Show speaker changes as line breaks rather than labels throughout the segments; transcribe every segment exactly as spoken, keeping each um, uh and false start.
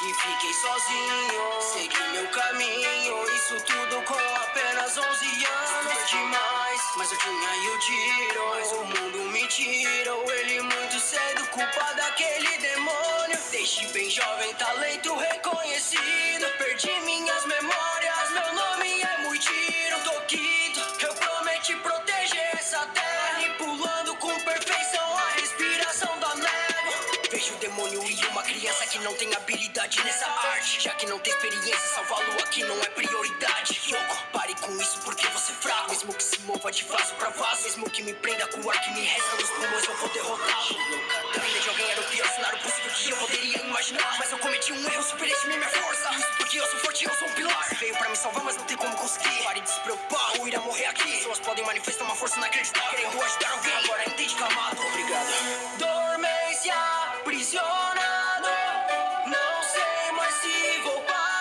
e fiquei sozinho. Segui meu caminho, isso tudo com apenas onze anos. É demais, mas eu tinha e eu tiro. Mas o mundo me tirou, ele muito cedo, culpa daquele demônio. Desde bem jovem, talento reconhecido. Perdi minhas memórias, meu nome é Muitiro. Tô quito, eu prometi proteger essa terra. Manipulando com perfeição a respiração da névoa. Vejo o demônio e uma criança que não tem habilidade nessa arte. Já que não tem experiência, salvá-lo aqui não é prioridade. Yoko, pare com isso porque você é fraco. Mesmo que se mova de vaso pra vaso, mesmo que me prenda com o ar que me resta nos pulmões, eu vou derrotá-lo. A vida de alguém era o pior cenário possível que eu poderia imaginar. Mas eu cometi um erro, superestimei minha força. Isso porque eu sou forte e eu sou um pilar. Veio pra me salvar, mas não tem como conseguir. Pare de se preocupar ou irá morrer aqui. Pessoas podem manifestar uma força inacreditável, querendo ajudar alguém. Agora entende, calmado. Obrigado. Dormência, aprisionado. Não sei mais se vou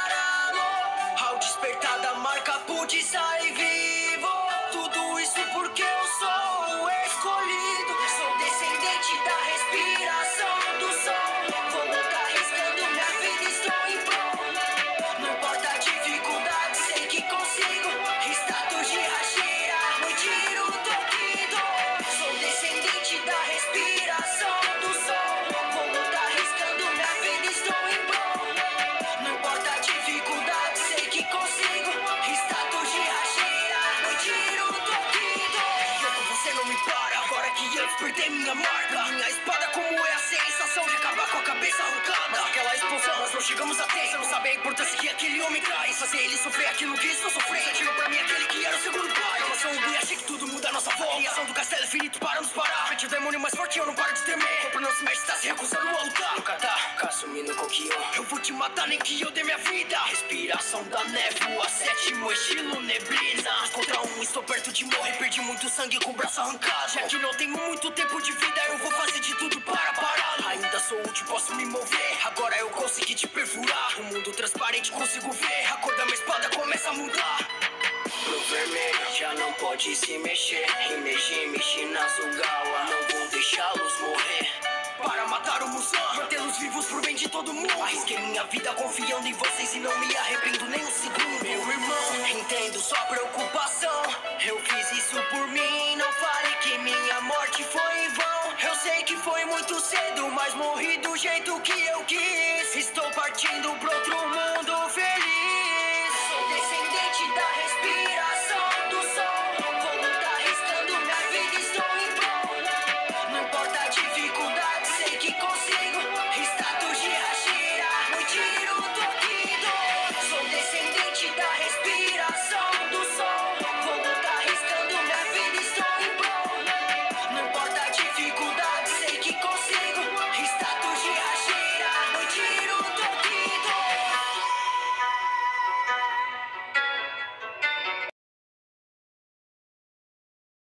parar. Ao despertar da marca pude sair vivo. Tudo isso porque eu sou o escolhido. Sou descendente da respiração do sol. Vou lutar arriscando minha vida, estou em prol. Não importa a dificuldade, sei que consigo. Status de Hashira, Muitiro Tokido. Sou descendente da respiração do sol. Vou lutar arriscando minha vida, estou em prol. Não importa a dificuldade, sei que consigo. Status de Hashira, Muitiro Tokido. Yoko, você não me para, agora que eu despertei minha marca. Minha espada, como é a sensação de acabar com a cabeça arrancada. Aquela explosão, nós não chegamos a tempo. Você não sabe a importância que aquele homem traz. Fazer ele sofrer aquilo que estou sofrendo. Você tirou pra mim aquele que era o segundo pai. Eu não sou um bui, achei que tudo muda a nossa volta. A criação do castelo infinito para nos parar. Frente o demônio mais forte, eu não paro de tremer. Corpo não se mexe, tá se recusando a lutar. No kata, Kasumi no Kokyo. Eu vou te matar, nem que eu dê minha vida. Respiração da névoa, sétimo estilo neblina. Contra um, estou perto de morrer. Perdi muito sangue com o braço arrancado. Já que não tenho muito tempo de vida, eu vou fazer de tudo para pará-lo. Ainda sou útil, posso me mover. Agora eu consegui te perfurar. O mundo transparente consigo ver. A cor da minha espada começa a mudar. Pro vermelho já não pode se mexer. Himejime Shinazugawa, não vou deixá-los morrer. Para matar o Muzan, mantê-los vivos pro bem de todo mundo. Arrisquei minha vida confiando em vocês e não me arrependo nem um segundo. Meu irmão, entendo sua preocupação. Eu fiz isso por mim, não fale que minha morte foi em vão. Eu sei que foi muito cedo, mas morri do jeito que eu quis. Estou partindo pro outro mundo.